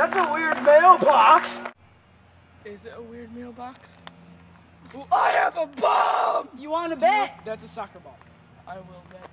That's a weird mailbox. Is it a weird mailbox? Well, I have a bomb! You want to bet? That's a soccer ball. I will bet.